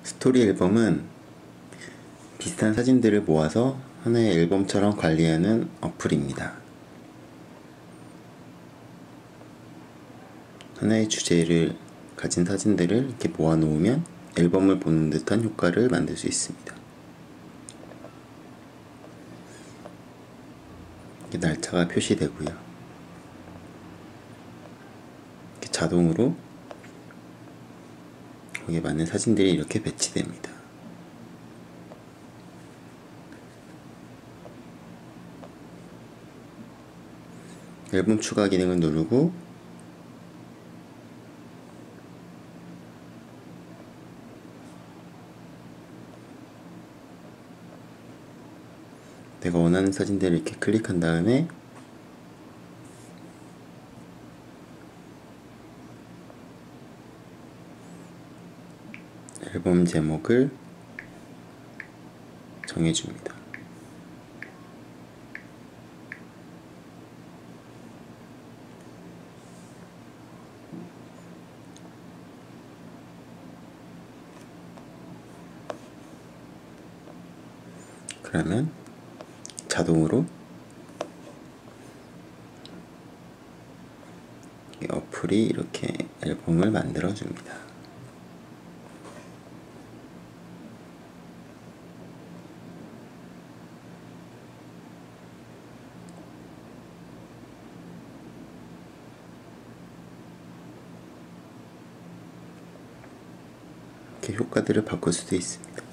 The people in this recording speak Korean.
스토리 앨범은 비슷한 사진들을 모아서 하나의 앨범처럼 관리하는 어플입니다. 하나의 주제를 가진 사진들을 이렇게 모아놓으면 앨범을 보는 듯한 효과를 만들 수 있습니다. 이렇게 날짜가 표시되고요. 이렇게 자동으로 거기에 맞는 사진들이 이렇게 배치됩니다. 앨범 추가 기능을 누르고 내가 원하는 사진들을 이렇게 클릭한 다음에 앨범 제목을 정해줍니다. 그러면 자동으로 이 어플이 이렇게 앨범을 만들어 줍니다. 이렇게 효과들을 바꿀 수도 있습니다.